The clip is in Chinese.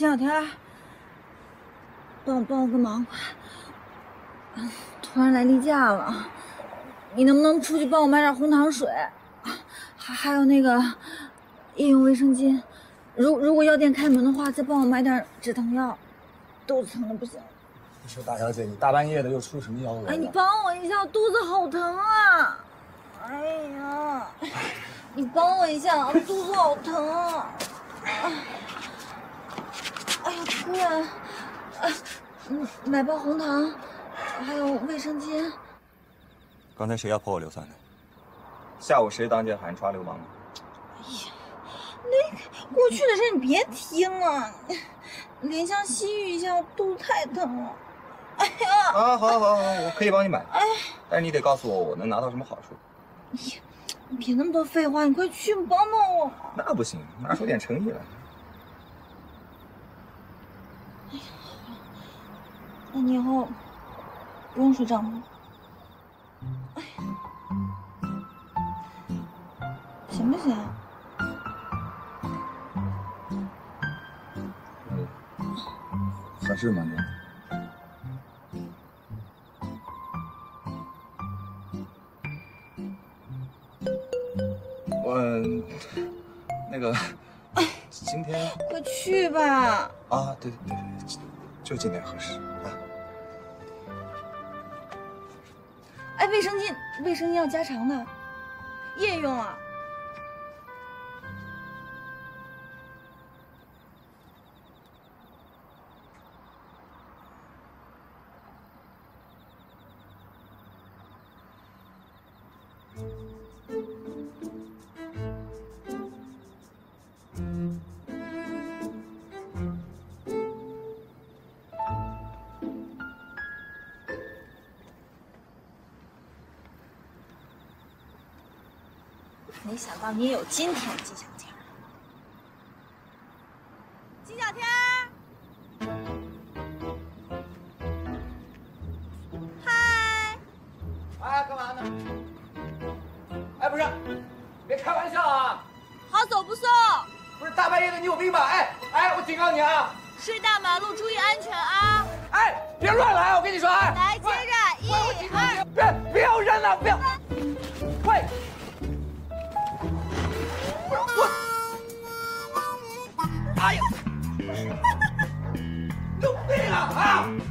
秦小天，帮我个忙，突然来例假了，你能不能出去帮我买点红糖水，还有那个夜用卫生巾？如果药店开门的话，再帮我买点止疼药，肚子疼的不行。 你说大小姐，你大半夜的又出什么幺蛾子？ 哎，你帮我一下，我肚子好疼啊！哎呀，你帮我一下，我肚子好疼啊！哎呀，夫人，买包红糖，还有卫生巾。 刚才谁要泼我硫酸的？下午谁当街喊抓流氓？ 哎呀，那过去的事你别听了，怜香惜玉一下，我肚子太疼了。哎呀！ 啊，好，我可以帮你买。哎，但是你得告诉我能拿到什么好处。 哎呀，你别那么多废话，你快去帮帮我。 那不行，拿出点诚意来。 哎呀，好了，那你以后不用说账吗？哎呀，行不行？ 合适吗你？那个，今天快去吧。 啊，对，就今天合适啊。 哎，卫生巾要加长的，夜用啊。没想到你也有今天，金小天。金小天，嗨！ 哎，干嘛呢？哎，不是，别开玩笑啊！ 好走不送。 不是大半夜的，你有病吧？哎，我警告你啊！ 是大马路，注意安全啊！ 哎，别乱来！我跟你说，哎， 来，接着1、2， 不要扔了，不要！喂！我，哎呀，有病啊！啊！